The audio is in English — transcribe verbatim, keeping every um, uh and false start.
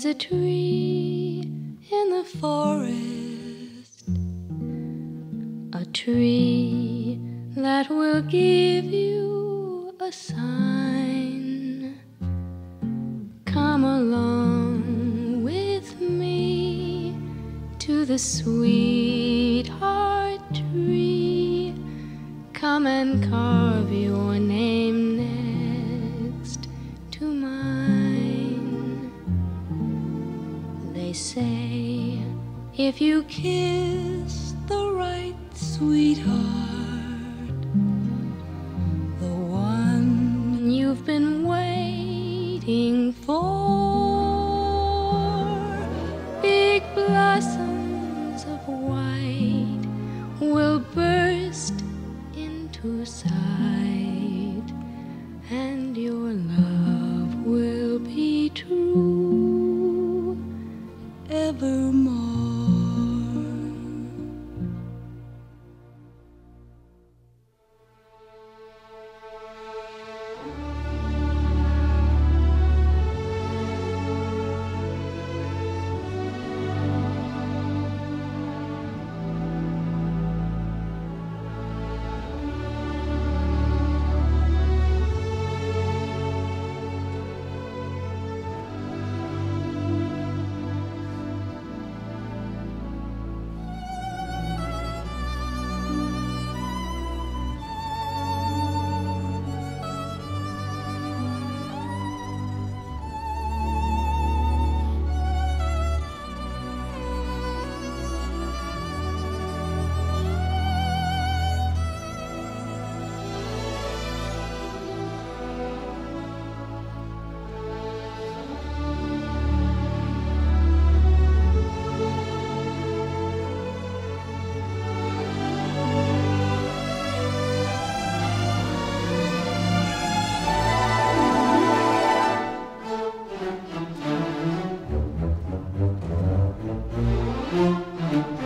a tree in the forest, a tree that will give you a sign. Come along with me to the sweetheart tree. Come and carve your name next to mine. They say if you kiss the right sweetheart, the one you've been waiting for, big blossoms of white will burst into sight, and your love will be true evermore. Thank you.